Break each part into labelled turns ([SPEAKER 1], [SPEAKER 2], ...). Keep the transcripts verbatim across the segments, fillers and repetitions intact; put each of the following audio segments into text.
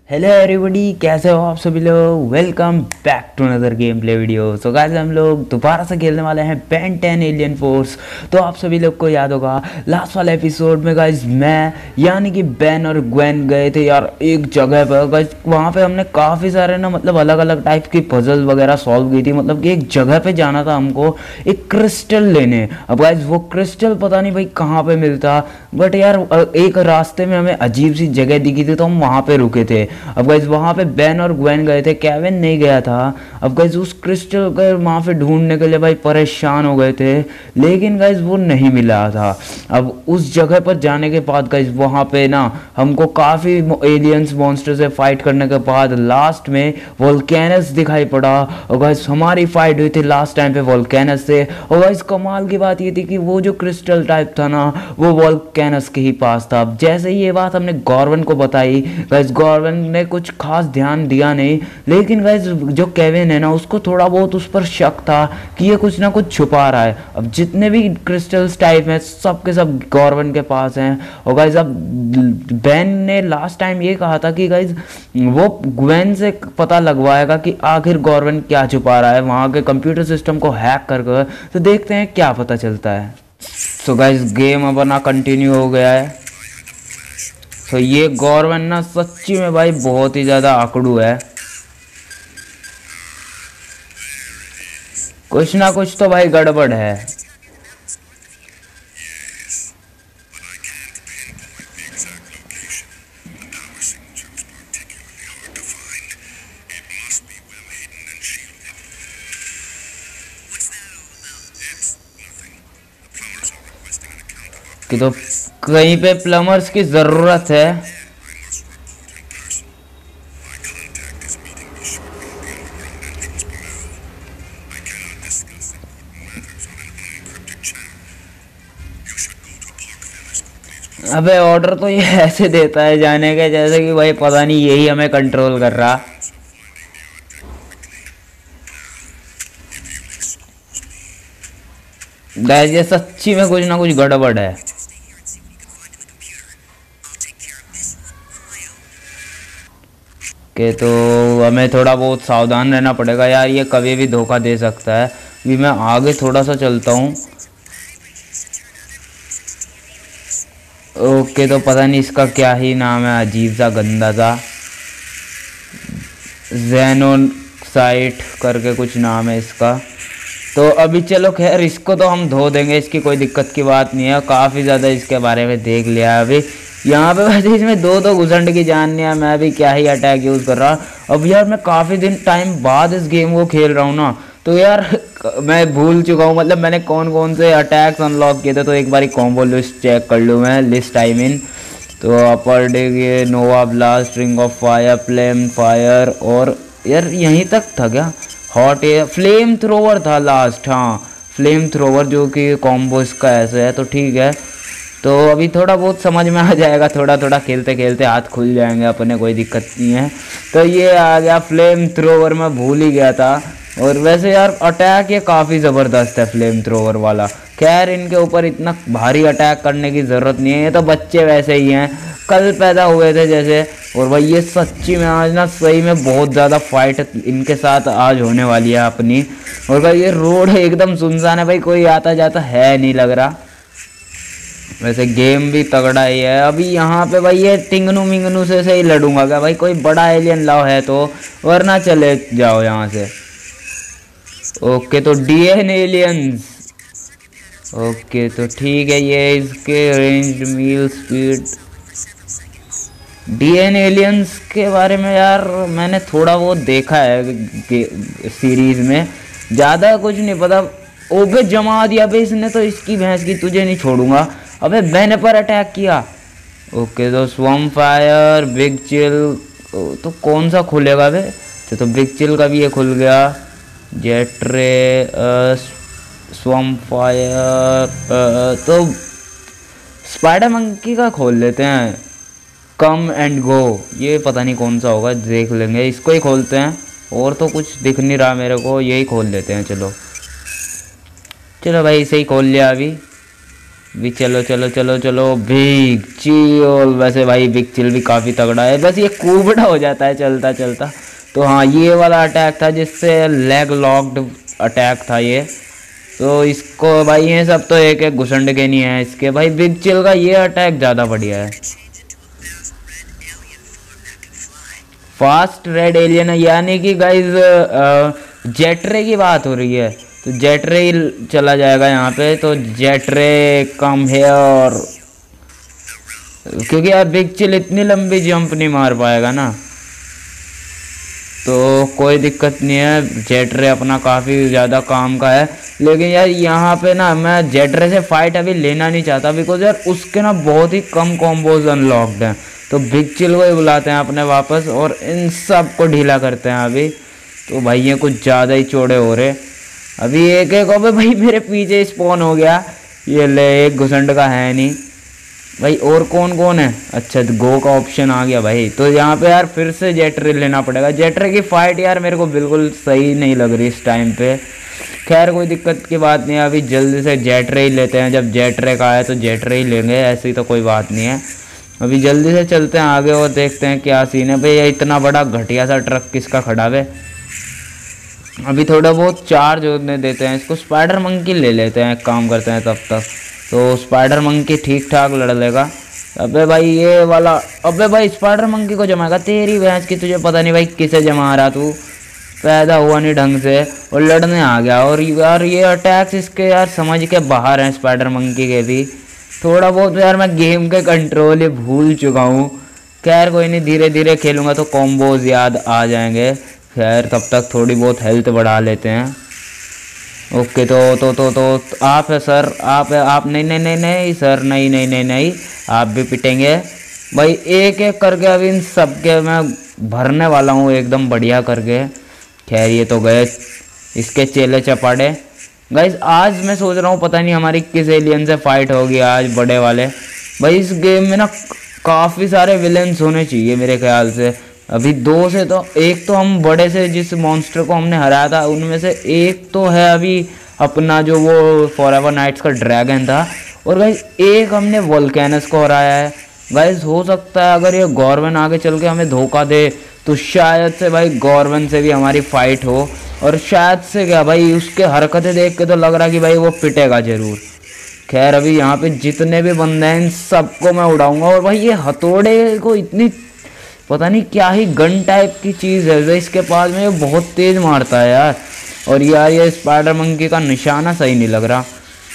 [SPEAKER 1] Hello everybody, कैसे हो आप सभी लोग। Welcome back to another game play video. So guys हम लोग दोबारा से खेलने वाले हैं बेन टेन एलियन फोर्स। तो आप सभी लोग को याद होगा लास्ट वाले एपिसोड में गाइस मैं यानी कि बेन और ग्वेन गए थे यार एक जगह पर। गाइस वहाँ पे हमने काफ़ी सारे ना मतलब अलग अलग टाइप की पजल वगैरह सॉल्व की थी। मतलब कि एक जगह पे जाना था हमको एक क्रिस्टल लेने। अब गाइस वो क्रिस्टल पता नहीं भाई कहाँ पे मिलता, बट यार एक रास्ते में हमें अजीब सी जगह दिखी थी तो हम वहाँ पे रुके थे। अब गाइस वहाँ पे बेन और ग्वेन गए थे, केविन नहीं गया था। अब गाइस उस क्रिस्टल को वहाँ पे ढूंढने के लिए भाई परेशान हो गए थे, लेकिन गाइस वो नहीं मिला था। अब उस जगह पर जाने के बाद गाइस वहाँ पे ना हमको काफ़ी एलियंस मॉन्स्टर से फाइट करने के बाद लास्ट में वोल्केनस दिखाई पड़ा। और गाइस हमारी फाइट हुई थी लास्ट टाइम पे वोल्केनस से। और गाइस कमाल की बात ये थी कि वो जो क्रिस्टल टाइप था ना वो वोल्केनस के ही पास था। अब जैसे ही ये बात हमने गॉर्वन को बताई, गाइस गॉर्वन ने कुछ खास ध्यान दिया नहीं, लेकिन गाइस जो केविन है ना उसको थोड़ा बहुत उस पर शक था कि ये कुछ ना कुछ छुपा रहा है। अब जितने भी क्रिस्टल्स टाइप हैं सब के सब गॉर्वन के पास हैं। और गाइस अब बेन ने लास्ट टाइम ये कहा था कि गाइस वो ग्वेन से पता लगवाएगा कि आखिर गॉर्वन क्या छुपा रहा है वहाँ के कंप्यूटर सिस्टम को हैक करके। तो देखते हैं क्या पता चलता है। सो गाइस गेम अब ना कंटिन्यू हो गया है। तो ये गॉर्वन ना सच्ची में भाई बहुत ही ज़्यादा आकड़ू है। कुछ ना कुछ तो भाई गड़बड़ है। कि तो कहीं पे प्लम्बर्स की ज़रूरत है। अबे ऑर्डर तो ये ऐसे देता है जाने के जैसे कि भाई पता नहीं यही हमें कंट्रोल कर रहा। गाइस ये सच्ची में कुछ ना कुछ गड़बड़ है। कि तो हमें थोड़ा बहुत सावधान रहना पड़ेगा यार, ये कभी भी धोखा दे सकता है। अभी मैं आगे थोड़ा सा चलता हूँ। ओके तो पता नहीं इसका क्या ही नाम है, अजीब सा गंदा सा जेनोसाइट करके कुछ नाम है इसका। तो अभी चलो खैर इसको तो हम धो देंगे, इसकी कोई दिक्कत की बात नहीं है। काफ़ी ज़्यादा इसके बारे में देख लिया अभी। यहाँ पे वैसे इसमें दो दो घुसंड की जान नहीं है, मैं भी क्या ही अटैक यूज़ कर रहा। अब यार मैं काफ़ी दिन टाइम बाद इस गेम को खेल रहा हूँ ना, तो यार मैं भूल चुका हूँ मतलब मैंने कौन कौन से अटैक्स अनलॉक किए थे। तो एक बार कॉम्बो लिस्ट चेक कर लूँ मैं, लिस्ट आई मीन। तो अपर डे ये Nova Blast, ring of fire, flame fire, और यार यहीं तक था क्या, हॉट एयर, फ्लेम थ्रोवर था लास्ट। हाँ फ्लेम थ्रोवर जो कि कॉम्बो इसका ऐसे है। तो ठीक है, तो अभी थोड़ा बहुत समझ में आ जाएगा, थोड़ा थोड़ा खेलते खेलते हाथ खुल जाएंगे अपने, कोई दिक्कत नहीं है। तो ये आ गया फ्लेम थ्रोवर, मैं भूल ही गया था। और वैसे यार अटैक ये काफ़ी ज़बरदस्त है फ्लेम थ्रोवर वाला। खैर इनके ऊपर इतना भारी अटैक करने की ज़रूरत नहीं है, ये तो बच्चे वैसे ही हैं, कल पैदा हुए थे जैसे। और भाई ये सच्ची में आज ना सही में बहुत ज़्यादा फाइट इनके साथ आज होने वाली है अपनी। और भाई ये रोड एकदम सुनसान है भाई, कोई आता जाता है नहीं लग रहा। वैसे गेम भी तगड़ा ही है। अभी यहाँ पे भाई ये टिंगनू मिंगनू से से ही लड़ूंगा क्या भाई, कोई बड़ा एलियन लाओ है तो, वरना चले जाओ यहाँ से। ओके तो डीएन एलियंस, ओके तो ठीक है, ये इसके रेंज मील स्पीड। डीएन एलियंस के बारे में यार मैंने थोड़ा बहुत देखा है सीरीज में, ज़्यादा कुछ नहीं पता। ओबे जमा दिया बे इसने तो, इसकी भैंस की, तुझे नहीं छोड़ूंगा। अबे मैंने पर अटैक किया। ओके तो स्वम फायर, बिग चिल, तो कौन सा खुलेगा बे। तो, तो बिग चिल का भी ये खुल गया। जेट रे, स्वम फायर, तो स्पाइडर मंकी का खोल लेते हैं। कम एंड गो, ये पता नहीं कौन सा होगा, देख लेंगे, इसको ही खोलते हैं। और तो कुछ दिख नहीं रहा मेरे को, यही खोल लेते हैं। चलो चलो भाई इसे ही खोल लिया अभी। भी चलो चलो चलो चलो। बिग चिल, वैसे भाई बिग चिल भी काफ़ी तगड़ा है, बस ये कूबड़ा हो जाता है चलता चलता। तो हाँ, ये वाला अटैक था जिससे लेग लॉक्ड अटैक था ये। तो इसको भाई ये सब तो एक एक घुसंड के नहीं है इसके। भाई बिग चिल का ये अटैक ज़्यादा बढ़िया है। फास्ट रेड एलियन, यानी कि गाइज जेटरे की बात हो रही है, तो जेटरे ही चला जाएगा यहाँ पे। तो जेटरे कम हेयर, क्योंकि यार बिग चिल इतनी लंबी जंप नहीं मार पाएगा ना, तो कोई दिक्कत नहीं है। जेटरे अपना काफ़ी ज़्यादा काम का है। लेकिन यार यहाँ पे ना मैं जेटरे से फाइट अभी लेना नहीं चाहता, बिकॉज यार उसके ना बहुत ही कम कॉम्बोज अनलॉक्ड हैं। तो बिग चिल को ही बुलाते हैं अपने वापस और इन सब को ढीला करते हैं अभी। तो भाई ये कुछ ज़्यादा ही चौड़े हो रहे अभी। एक एक अबे भाई मेरे पीछे स्पॉन हो गया। ये ले, एक घुसंड का है नहीं भाई। और कौन कौन है? अच्छा, गो का ऑप्शन आ गया भाई। तो यहाँ पे यार फिर से जेटरे लेना पड़ेगा। जेटरे की फाइट यार मेरे को बिल्कुल सही नहीं लग रही इस टाइम पे। खैर कोई दिक्कत की बात नहीं है, अभी जल्दी से जेटरे ही लेते हैं। जब जेटरे का है तो जेटरे ही लेंगे, ऐसी तो कोई बात नहीं है। अभी जल्दी से चलते हैं आगे और देखते हैं क्या सीन है। भाई ये इतना बड़ा घटिया सा ट्रक किसका खड़ा है? अभी थोड़ा बहुत चार्ज होने देते हैं इसको। स्पाइडर मंकी ले लेते हैं, काम करते हैं तब तक। तो स्पाइडर मंकी ठीक ठाक लड़ लेगा। अबे भाई ये वाला, अबे भाई स्पाइडर मंकी को जमाएगा तेरी भैंस की। तुझे पता नहीं भाई किसे जमा रहा, तू पैदा हुआ नहीं ढंग से और लड़ने आ गया। और यार ये अटैक्स इसके यार समझ के बाहर हैं स्पाइडर मंकी के भी। थोड़ा बहुत यार मैं गेम के कंट्रोल ही भूल चुका हूँ। खैर कोई नहीं, धीरे धीरे खेलूँगा तो कॉम्बोज याद आ जाएंगे। खैर तब तक थोड़ी बहुत हेल्थ बढ़ा लेते हैं। ओके, तो तो तो तो आप है सर, आप है आप। नहीं नहीं नहीं नहीं सर, नहीं नहीं नहीं नहीं, आप भी पिटेंगे भाई। एक एक करके अभी इन सब के मैं भरने वाला हूँ एकदम बढ़िया करके। खैर ये तो गए इसके चेले चपाटे। गाइस आज मैं सोच रहा हूँ पता नहीं हमारी किस एलियन से फाइट होगी आज, बड़े वाले। भाई इस गेम में ना काफ़ी सारे विलेंस होने चाहिए मेरे ख्याल से। अभी दो से तो, एक तो हम बड़े से जिस मॉन्स्टर को हमने हराया था उनमें से एक तो है अभी अपना जो वो फॉरएवर नाइट्स का ड्रैगन था। और गाइस एक हमने वोल्केनस को हराया है। गाइस हो सकता है अगर ये गॉर्वन आगे चल के हमें धोखा दे तो शायद से भाई गॉर्वन से भी हमारी फाइट हो। और शायद से क्या भाई, उसके हरकतें देख के तो लग रहा कि भाई वो पिटेगा जरूर। खैर अभी यहाँ पे जितने भी बंदे हैं इन सबको मैं उड़ाऊंगा। और भाई ये हथौड़े को इतनी पता नहीं क्या ही गन टाइप की चीज़ है जो इसके पास में, ये बहुत तेज़ मारता है यार। और यार ये स्पाइडर मंकी का निशाना सही नहीं लग रहा।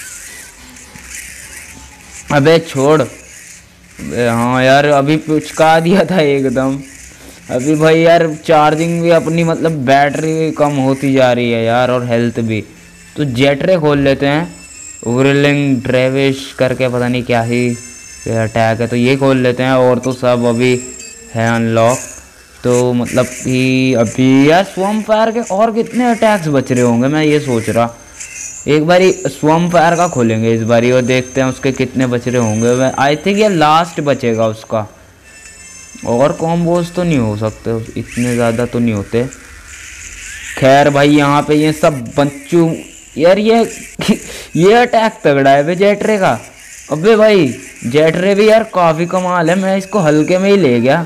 [SPEAKER 1] अबे छोड़, अबे हाँ यार अभी पुचका दिया था एकदम। अभी भाई यार चार्जिंग भी अपनी मतलब बैटरी कम होती जा रही है यार, और हेल्थ भी। तो जेटरे खोल लेते हैं। व्रिलिंग ड्रेविश करके पता नहीं क्या ही अटैक है, तो ये खोल लेते हैं। और तो सब अभी है अनलॉक। तो मतलब कि अभी यार स्वम्प फायर के और कितने अटैक्स बच रहे होंगे, मैं ये सोच रहा। एक बारी स्वम्प फायर का खोलेंगे इस बारी और देखते हैं उसके कितने बच रहे होंगे। आई थिंक ये लास्ट बचेगा उसका। और कॉम्बोज तो नहीं हो सकते इतने ज़्यादा, तो नहीं होते। खैर भाई यहाँ पे ये सब बच्चू यार, ये ये अटैक तगड़ा है भाई जेटरे का। अबे भाई जेटरे भी यार काफ़ी कमाल है, मैं इसको हल्के में ही ले गया।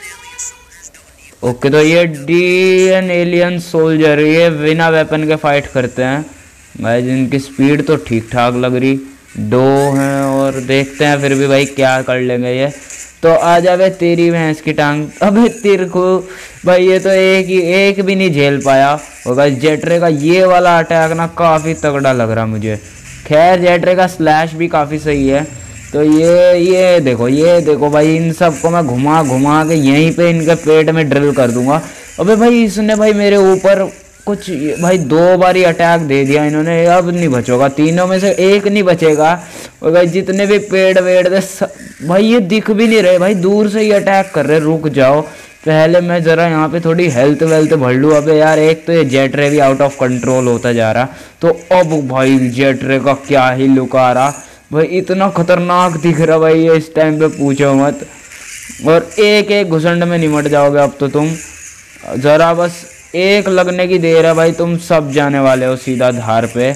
[SPEAKER 1] ओके, तो ये डी एन एलियन सोल्जर ये बिना वेपन के फाइट करते हैं भाई। जिनकी स्पीड तो ठीक ठाक लग रही, दो हैं। और देखते हैं फिर भी भाई क्या कर लेंगे ये। तो आ जावे तेरी भैंस की टांग। अबे तेरे को भाई ये तो एक ही एक भी नहीं झेल पाया। और भाई जेटरे का ये वाला अटैक ना काफ़ी तगड़ा लग रहा मुझे। खैर जेटरे का स्लैश भी काफ़ी सही है। तो ये ये देखो ये देखो भाई, इन सबको मैं घुमा घुमा के यहीं पे इनके पेट में ड्रिल कर दूंगा। अबे भाई इसने भाई मेरे ऊपर कुछ भाई दो बारी अटैक दे दिया इन्होंने। अब नहीं बचेगा, तीनों में से एक नहीं बचेगा। और भाई जितने भी पेड़ वेड़ थे भाई ये दिख भी नहीं रहे भाई, दूर से ही अटैक कर रहे। रुक जाओ, पहले मैं ज़रा यहाँ पे थोड़ी हेल्थ वेल्थ भर लूँ। अबे यार एक तो ये जेटरे भी आउट ऑफ कंट्रोल होता जा रहा। तो अब भाई जेटरे का क्या ही लुक आ रहा भाई, इतना खतरनाक दिख रहा भाई ये इस टाइम पे, पूछो मत। और एक एक घुसंड में निमट जाओगे अब तो तुम। ज़रा बस एक लगने की देर है भाई, तुम सब जाने वाले हो सीधा धार पे।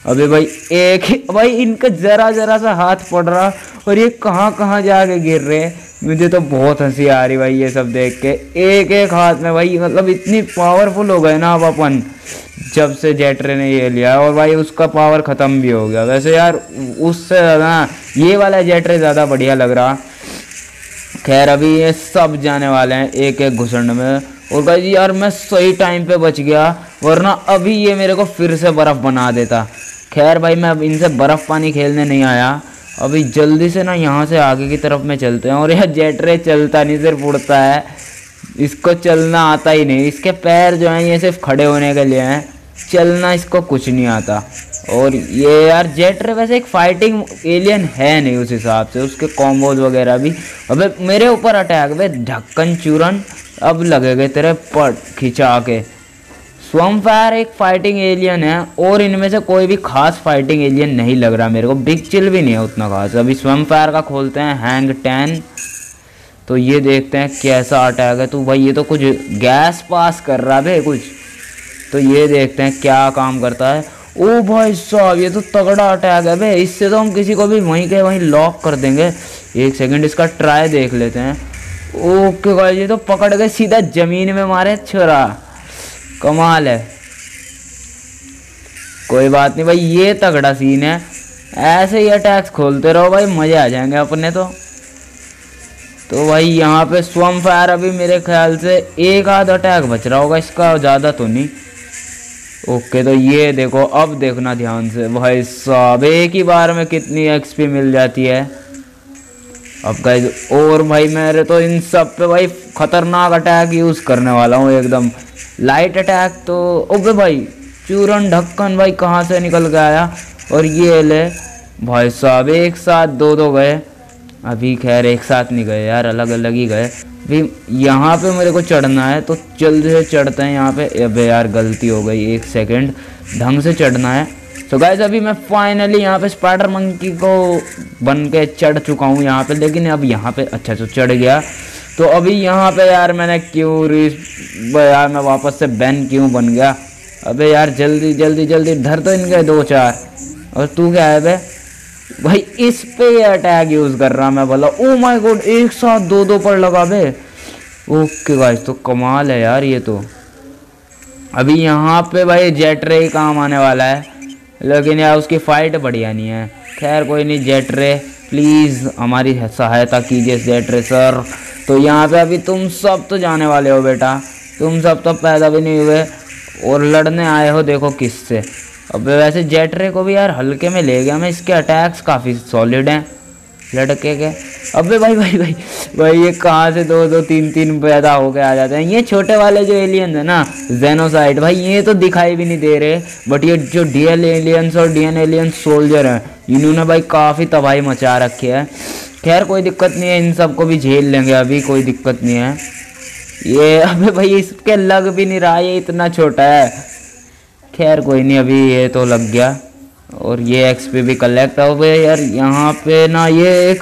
[SPEAKER 1] अबे भाई एक ही भाई इनका जरा जरा सा हाथ पड़ रहा और ये कहाँ कहाँ जाके गिर रहे हैं। मुझे तो बहुत हंसी आ रही भाई ये सब देख के। एक एक हाथ में भाई, मतलब इतनी पावरफुल हो गए ना अब अपन जब से जेटरे ने ये लिया। और भाई उसका पावर ख़त्म भी हो गया। वैसे यार उससे ज़्यादा ये वाला जेटरे ज़्यादा बढ़िया लग रहा। खैर अभी ये सब जाने वाले हैं एक एक घुसंड में। और भाई यार मैं सही टाइम पे बच गया, वरना अभी ये मेरे को फिर से बर्फ़ बना देता। खैर भाई मैं अब इनसे बर्फ़ पानी खेलने नहीं आया। अभी जल्दी से ना यहाँ से आगे की तरफ में चलते हैं। और यह जेटरे चलता नहीं, सिर्फ उड़ता है, इसको चलना आता ही नहीं। इसके पैर जो हैं ये सिर्फ खड़े होने के लिए हैं, चलना इसको कुछ नहीं आता। और ये यार जेटरे वैसे एक फाइटिंग एलियन है नहीं उस हिसाब से, उसके कॉम्बोज वगैरह भी। अबे मेरे ऊपर अटैक, वे ढक्कन चूरन अब लगेगा तेरे पट खिंचा के। स्वम्पफायर एक फाइटिंग एलियन है और इनमें से कोई भी खास फाइटिंग एलियन नहीं लग रहा मेरे को। बिग चिल भी नहीं है उतना खास। अभी स्वम्पफायर का खोलते हैं हैंग टेन, तो ये देखते हैं कैसा अटैक है। तो भाई ये तो कुछ गैस पास कर रहा है कुछ, तो ये देखते हैं क्या काम करता है। ओ भाई साहब ये तो तगड़ा अटैक है बे, इससे तो हम किसी को भी वहीं के वहीं लॉक कर देंगे। एक सेकंड इसका ट्राई देख लेते हैं। ओके गाइस ये तो पकड़ गए, सीधा जमीन में मारे छोरा, कमाल है। कोई बात नहीं भाई, ये तगड़ा सीन है। ऐसे ही अटैक्स खोलते रहो भाई, मजे आ जाएंगे अपने तो। तो भाई यहाँ पे स्वम्पफायर अभी मेरे ख्याल से एक आध अटैक बच रहा होगा इसका, ज़्यादा तो नहीं। ओके तो ये देखो, अब देखना ध्यान से भाई साहब, एक ही बार में कितनी एक्सपी मिल जाती है। अब गाइस और भाई मेरे तो इन सब पे भाई खतरनाक अटैक यूज़ करने वाला हूँ एकदम। लाइट अटैक तो ओबे भाई चूरन ढक्कन भाई कहाँ से निकल के आया। और ये ले भाई साहब एक साथ दो दो गए। अभी खैर एक साथ नहीं गए यार, अलग अलग ही गए। अभी यहाँ पे मेरे को चढ़ना है तो जल्दी से चढ़ते हैं यहाँ पे। अबे यार गलती हो गई, एक सेकंड, ढंग से चढ़ना है। तो गाइस अभी मैं फाइनली यहाँ पे स्पाइडर मंकी को बन के चढ़ चुका हूँ यहाँ पे। लेकिन अब यहाँ पे अच्छा तो चढ़ गया। तो अभी यहाँ पे यार मैंने क्यों यार मैं वापस से बैन क्यों बन गया। अबे यार जल्दी जल्दी जल्दी धर तो इनके दो चार। और तू क्या है बे भाई, इस पे ये अटैक यूज़ कर रहा मैं बोला। ओ माय गॉड एक साथ दो दो पर लगा बे। ओके गाइस तो कमाल है यार ये तो। अभी यहाँ पे भाई जेटरे ही काम आने वाला है, लेकिन यार उसकी फाइट बढ़िया नहीं है। खैर कोई नहीं, जेटरे प्लीज़ हमारी सहायता कीजिए जेटरे सर। तो यहाँ पे अभी तुम सब तो जाने वाले हो बेटा, तुम सब तो पैदा भी नहीं हुए और लड़ने आए हो देखो किससे। अब वैसे जेटरे को भी यार हल्के में ले गया मैं, इसके अटैक्स काफ़ी सॉलिड हैं लड़के के। अबे भाई भाई भाई भाई ये कहाँ से दो दो तीन तीन पैदा होके आ जाते हैं। ये छोटे वाले जो एलियन है ना जेनोसाइड भाई, ये तो दिखाई भी नहीं दे रहे। बट ये जो डीएल एलियंस और डीएन एलियंस सोल्जर हैं, इन्होंने भाई काफ़ी तबाही मचा रखी है। खैर कोई दिक्कत नहीं है, इन सबको भी झेल लेंगे, अभी कोई दिक्कत नहीं है। ये अबे भाई इसके लग भी नहीं रहा, ये इतना छोटा है। खैर कोई नहीं, अभी ये तो लग गया। और ये एक्सपी भी कलेक्ट हो गए यार। यहाँ पे ना ये एक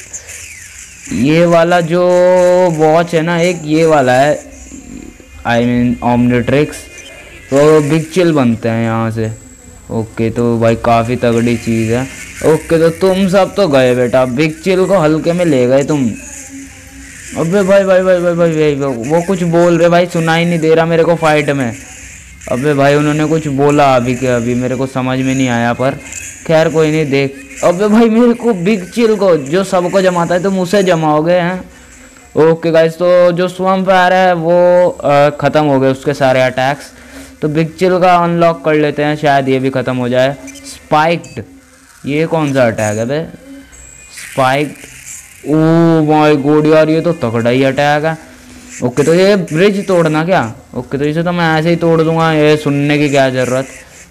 [SPEAKER 1] ये वाला जो वॉच है ना, एक ये वाला है, आई मीन ओमनिट्रिक्स, तो बिग चिल बनते हैं यहाँ से। ओके तो भाई काफ़ी तगड़ी चीज़ है। ओके तो तुम सब तो गए बेटा, बिग चिल को हल्के में ले गए तुम। अबे भाई भाई भाई भाई भाई भाई वो कुछ बोल रहे भाई, सुनाई नहीं दे रहा मेरे को फाइट में। अबे भाई उन्होंने कुछ बोला अभी के अभी, मेरे को समझ में नहीं आया, पर खैर कोई नहीं देख। अबे भाई मेरे को बिग चिल को जो सबको जमाता है तुम उसे जमाओगे हैं। ओके गाइस तो जो स्वम्पफायर है वो आ, ख़त्म हो गए उसके सारे अटैक्स। तो बिग चिल का अनलॉक कर लेते हैं, शायद ये भी ख़त्म हो जाए। स्पाइक्ड, ये कौन सा अटैक है बे स्पाइक्ड? ओ माय गॉड यार ये तो तगड़ा ही अटैक है। ओके तो ये ब्रिज तोड़ना क्या? ओके तो इसे तो मैं ऐसे ही तोड़ दूंगा, ये सुनने की क्या ज़रूरत।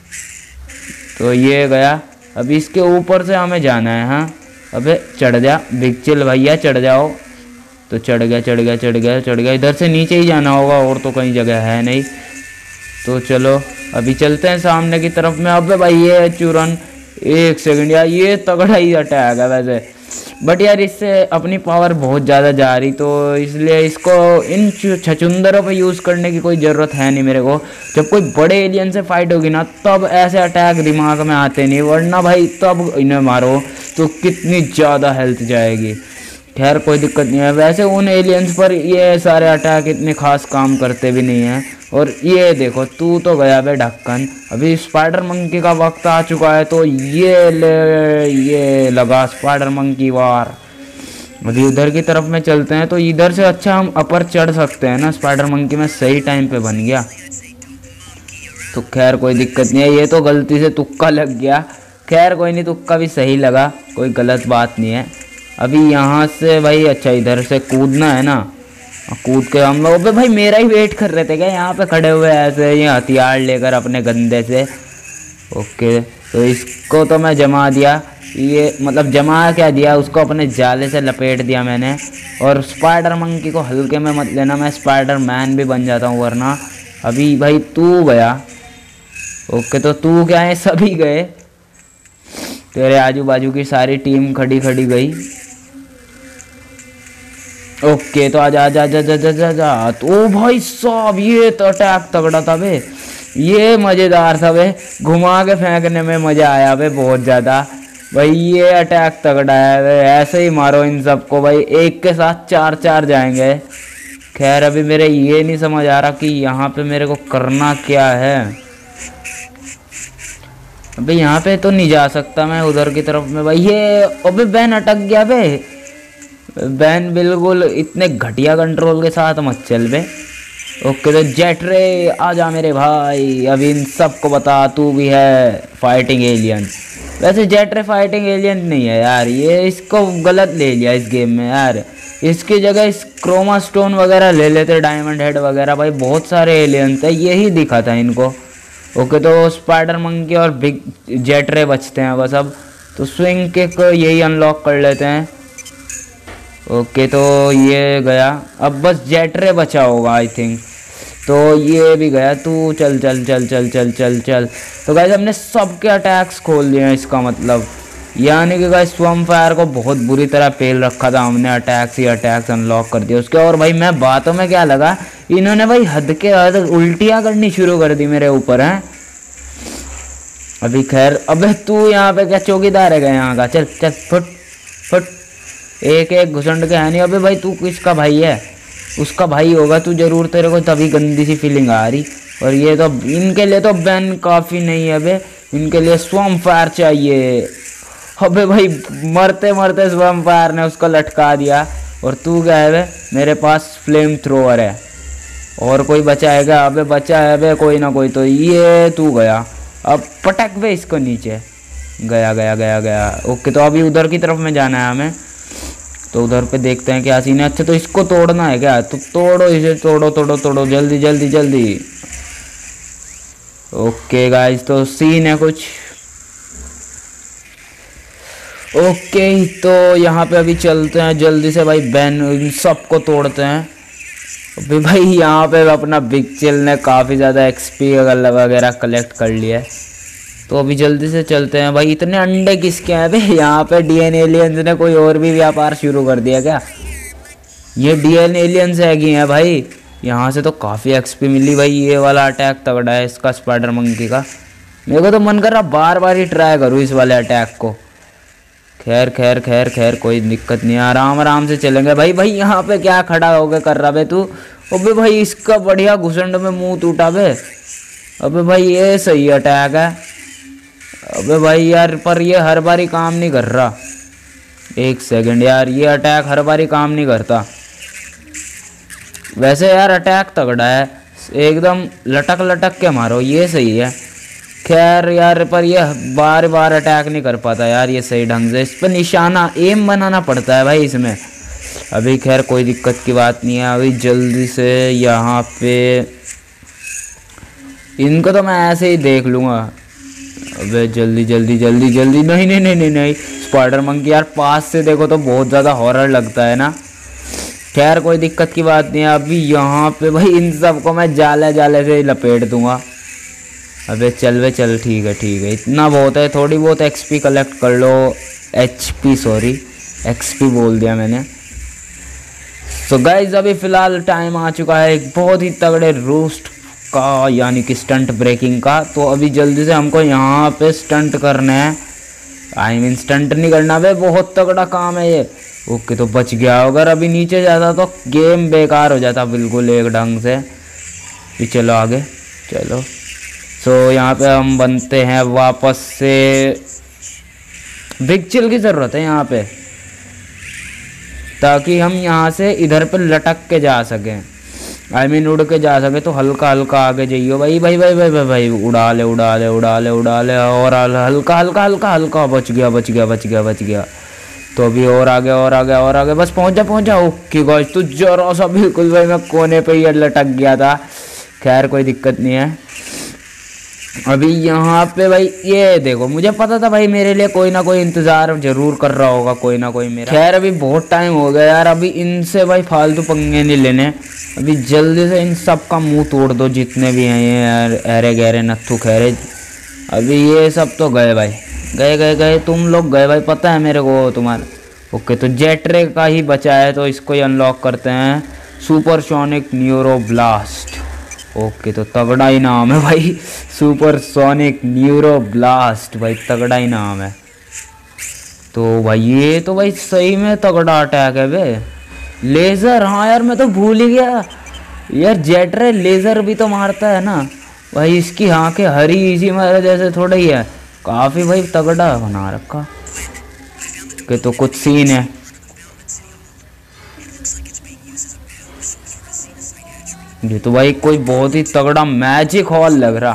[SPEAKER 1] तो ये गया, अभी इसके ऊपर से हमें जाना है। हाँ अबे चढ़ जा बिग चिल भैया, चढ़ जाओ। तो चढ़ गया चढ़ गया चढ़ गया चढ़ गया। इधर से नीचे ही जाना होगा, और तो कहीं जगह है नहीं। तो चलो अभी चलते हैं सामने की तरफ में। अबे भाई ये चूरन, एक सेकंड यार ये तगड़ा ही अटैक है वैसे। बट यार इससे अपनी पावर बहुत ज़्यादा जा रही, तो इसलिए इसको इन छचुंदरों पे यूज़ करने की कोई ज़रूरत है नहीं मेरे को। जब कोई बड़े एलियन से फाइट होगी ना तब ऐसे अटैक दिमाग में आते नहीं, वरना भाई तब इन्हें मारो तो कितनी ज़्यादा हेल्थ जाएगी। खैर कोई दिक्कत नहीं है। वैसे उन एलियंस पर ये सारे अटैक इतने खास काम करते भी नहीं हैं। और ये देखो तू तो गया बे ढक्कन, अभी स्पाइडर मंकी का वक्त आ चुका है, तो ये ले ये लगा स्पाइडर मंकी वार। अभी उधर की तरफ में चलते हैं, तो इधर से अच्छा हम अपर चढ़ सकते हैं ना। स्पाइडर मंकी में सही टाइम पे बन गया, तो खैर कोई दिक्कत नहीं है। ये तो गलती से तुक्का लग गया, खैर कोई नहीं, तुक्का भी सही लगा, कोई गलत बात नहीं है। अभी यहाँ से भाई अच्छा इधर से कूदना है ना, कूद के हम लोग भाई मेरा ही वेट कर रहे थे क्या यहाँ पे खड़े हुए ऐसे, ये हथियार लेकर अपने गंदे से। ओके तो इसको तो मैं जमा दिया, ये मतलब जमा क्या दिया, उसको अपने जाले से लपेट दिया मैंने। और स्पाइडर मंकी को हल्के में मत लेना, मैं स्पाइडर मैन भी बन जाता हूँ वरना। अभी भाई तू गया, ओके तो तू क्या है, सभी गए, तेरे आजू बाजू की सारी टीम खड़ी खड़ी गई। ओके तो आजा आजा आजा आजा आजा आजा। तो भाई साहब ये तो अटैक तगड़ा था बे, ये मज़ेदार था बे, घुमा के फेंकने में मज़ा आया बे बहुत ज़्यादा भाई। ये अटैक तगड़ा है बे, ऐसे ही मारो इन सबको भाई, एक के साथ चार चार जाएंगे। खैर अभी मेरे ये नहीं समझ आ रहा कि यहाँ पे मेरे को करना क्या है। अबे यहाँ पे तो नहीं जा सकता मैं उधर की तरफ में भाई। ये अबे बैन अटक गया बे, बैन बिल्कुल इतने घटिया कंट्रोल के साथ मत चल बे। ओके तो जेट रे आजा मेरे भाई, अभी इन सबको बता तू भी है फाइटिंग एलियन। वैसे जेट रे फाइटिंग एलियन नहीं है यार, ये इसको गलत ले लिया इस गेम में यार। इसकी जगह इस क्रोमा स्टोन वगैरह ले लेते, डायमंड हेड वगैरह, भाई बहुत सारे एलियंस है, यही दिखा था इनको। ओके तो स्पाइडर मंकी और बिग जेट रे बचते हैं बस अब, तो स्विंग किक यही अनलॉक कर लेते हैं। ओके तो ये गया, अब बस जेट रे बचा होगा आई थिंक, तो ये भी गया। तू चल चल चल चल चल चल चल। तो गाइस हमने सबके अटैक्स खोल दिए हैं, इसका मतलब यानी कि गाइस स्वम फायर को बहुत बुरी तरह पेल रखा था हमने, अटैक्स ही अटैक्स अनलॉक कर दिया उसके। और भाई मैं बातों में क्या लगा, इन्होंने भाई हद के हद उल्टियाँ करनी शुरू कर दी मेरे ऊपर हैं अभी। खैर अबे तू यहाँ पे क्या चौकीदार है यहाँ का, चल चल फुट फुट, एक एक घुसंड के है नहीं। अबे भाई तू किसका भाई है, उसका भाई होगा तू जरूर, तेरे को तभी गंदी सी फीलिंग आ रही। और ये तो इनके लिए तो बैन काफ़ी नहीं है अबे, इनके लिए स्वम फायर चाहिए। अबे भाई मरते मरते स्वम फायर ने उसको लटका दिया। और तू क्या है बे, मेरे पास फ्लेम थ्रोवर है। और कोई बचा है क्या, अबे बचा है बे कोई ना कोई, तो ये तू गया, अब पटक बे इसको नीचे, गया गया गया गया। ओके तो अभी उधर की तरफ में जाना है हमें, तो उधर पे देखते हैं क्या सीन है। अच्छा तो इसको तोड़ना है क्या, तो तोड़ो इसे, तोड़ो तोड़ो तोड़ो जल्दी जल्दी जल्दी। ओके गाइस तो सीन है कुछ। ओके तो यहाँ पे अभी चलते हैं जल्दी से भाई, बैन सबको तोड़ते हैं। अभी भाई यहाँ पे अपना बिग चिल ने काफ़ी ज़्यादा एक्सपी वगैरह कलेक्ट कर लिया है, तो अभी जल्दी से चलते हैं भाई। इतने अंडे किसके हैं भाई यहाँ पे, डीएन एलियंस ने कोई और भी व्यापार शुरू कर दिया क्या। ये डीएन एलियंस है कि हैं भाई, यहाँ से तो काफ़ी एक्सपी मिली भाई। ये वाला अटैक तगड़ा है इसका, स्पाइडर मंकी का। मेरे को तो मन कर रहा बार बार ही ट्राई करूँ इस वाले अटैक को। खैर खैर खैर खैर कोई दिक्कत नहीं, आराम आराम से चलेंगे भाई। भाई यहाँ पे क्या खड़ा होकर कर रहा बे तू, अबे भाई इसका बढ़िया घुसंड में मुंह टूटा बे। अबे भाई ये सही अटैक है, अबे भाई यार पर ये हर बारी काम नहीं कर रहा। एक सेकंड यार, ये अटैक हर बारी काम नहीं करता। वैसे यार अटैक तगड़ा है, एकदम लटक लटक के मारो, ये सही है। खैर यार पर ये बार बार अटैक नहीं कर पाता यार ये सही ढंग से, इस पर निशाना एम बनाना पड़ता है भाई इसमें। अभी खैर कोई दिक्कत की बात नहीं है। अभी जल्दी से यहाँ पे इनको तो मैं ऐसे ही देख लूँगा। अबे जल्दी जल्दी जल्दी जल्दी, नहीं नहीं नहीं नहीं नहीं स्पाइडर मंकी यार पास से देखो तो बहुत ज़्यादा हॉरर लगता है ना। खैर कोई दिक्कत की बात नहीं है। अभी यहाँ पे भाई इन सबको मैं जाले जाले से ही लपेट दूंगा। अबे चल वे चल, ठीक है ठीक है, इतना बहुत है, थोड़ी बहुत एक्सपी कलेक्ट कर लो, एचपी सॉरी। एक्सपी बोल दिया मैंने। सो गाइज अभी फिलहाल टाइम आ चुका है एक बहुत ही तगड़े रोस्ट का, यानी कि स्टंट ब्रेकिंग का। तो अभी जल्दी से हमको यहाँ पे स्टंट करना है, आई मीन स्टंट नहीं करना भाई, बहुत तगड़ा काम है ये। ओके तो बच गया, अगर अभी नीचे जाता तो गेम बेकार हो जाता बिल्कुल एक ढंग से। ये चलो आगे चलो। सो यहाँ पे हम बनते हैं वापस से, बिग चिल की ज़रूरत है यहाँ पे, ताकि हम यहाँ से इधर पे लटक के जा सकें, आई मीन उड़ के जा सके। तो हल्का हल्का आगे जाइयो भाई भाई भाई भाई भाई भाई उड़ा ले उड़ा ले उड़ा ले उड़ा ले, और हल्का हल्का हल्का हल्का, बच गया बच गया बच गया बच गया। तो अभी और आगे और आगे और आगे, बस पहुंच जा पहुंच जा। ओके गाइस तो जरा सा बिल्कुल भाई मैं कोने पे ही लटक गया था, खैर कोई दिक्कत नहीं है। अभी यहाँ पे भाई ये देखो, मुझे पता था भाई मेरे लिए कोई ना कोई इंतजार जरूर कर रहा होगा, कोई ना कोई मेरा। खैर अभी बहुत टाइम हो गया यार, अभी इनसे भाई फालतू पंगे नहीं लेने। अभी जल्दी से इन सब का मुंह तोड़ दो जितने भी हैं ये यार, अरे गहरे नत्थु खैरे। अभी ये सब तो गए भाई, गए गए गए तुम लोग गए भाई, पता है मेरे को तुम्हारा। ओके तो जेट्रे का ही बचा है, तो इसको ही अनलॉक करते हैं, supersonic neuro blast. Okay तो तगड़ा ही नाम है भाई, सुपर सोनिक न्यूरो ब्लास्ट, भाई तगड़ा ही नाम है। तो भाई ये तो भाई सही में तगड़ा अटैक है बे। लेज़र, हाँ यार मैं तो भूल ही गया यार, जेट्रे लेज़र भी तो मारता है ना भाई। इसकी आंखें हरी इसी मारे जैसे थोड़ा ही है, काफ़ी भाई तगड़ा बना रखा कि। तो कुछ सीन है, ये तो भाई कोई बहुत ही तगड़ा मैजिक हॉल लग रहा।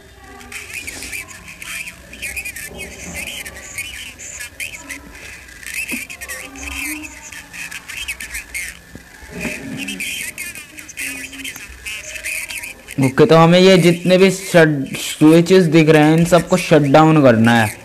[SPEAKER 1] ओके तो हमें ये जितने भी स्विचेस दिख रहे हैं इन सबको शट डाउन करना है।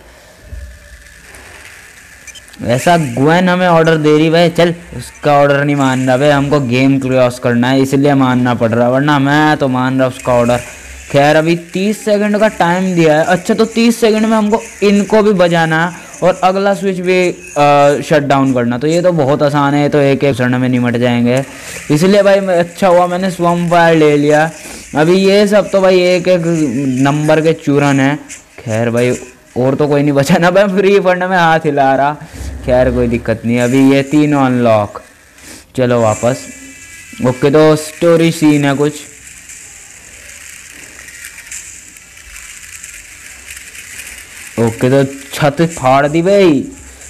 [SPEAKER 1] ऐसा ग्वेन हमें ऑर्डर दे रही भाई, चल उसका ऑर्डर नहीं मान रहा भाई, हमको गेम क्रॉस करना है इसलिए मानना पड़ रहा, वरना मैं तो मान रहा उसका ऑर्डर। खैर अभी तीस सेकंड का टाइम दिया है। अच्छा तो तीस सेकंड में हमको इनको भी बजाना है और अगला स्विच भी शट डाउन करना। तो ये तो बहुत आसान है, तो एक एक क्षण में निमट जाएंगे, इसलिए भाई मैं अच्छा हुआ मैंने स्वम फायर ले लिया। अभी ये सब तो भाई एक एक नंबर के चूरन है। खैर भाई और तो कोई नहीं बचा ना भाई, फ्री फंड में हाथ हिला रहा, खैर कोई दिक्कत नहीं। अभी ये तीनों अनलॉक, चलो वापस। ओके तो स्टोरी सीन है कुछ। ओके तो छत फाड़ दी भाई।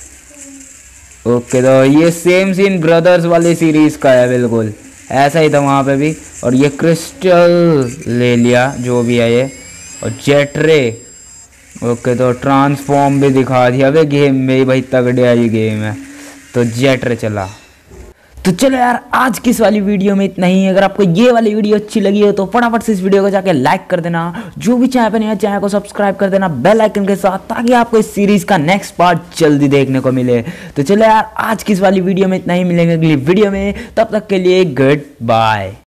[SPEAKER 1] ओके तो ये सेम सीन ब्रदर्स वाली सीरीज का है, बिल्कुल ऐसा ही था वहाँ पे भी। और ये क्रिस्टल ले लिया जो भी है ये, और जेट्रे। ओके तो ट्रांसफॉर्म भी दिखा दिया भाई गेम में ही, भाई तगड़े ये गेम है। तो जेट्रे चला। तो चलो यार आज की इस वाली वीडियो में इतना ही। अगर आपको ये वाली वीडियो अच्छी लगी हो तो फटाफट से इस वीडियो को जाके लाइक कर देना, जो भी चैनल पे नहीं है चैनल को सब्सक्राइब कर देना बेल आइकन के साथ, ताकि आपको इस सीरीज का नेक्स्ट पार्ट जल्दी देखने को मिले। तो चलो यार आज की इस वाली वीडियो में इतना ही, मिलेंगे अगली वीडियो में, तब तक के लिए गुड बाय।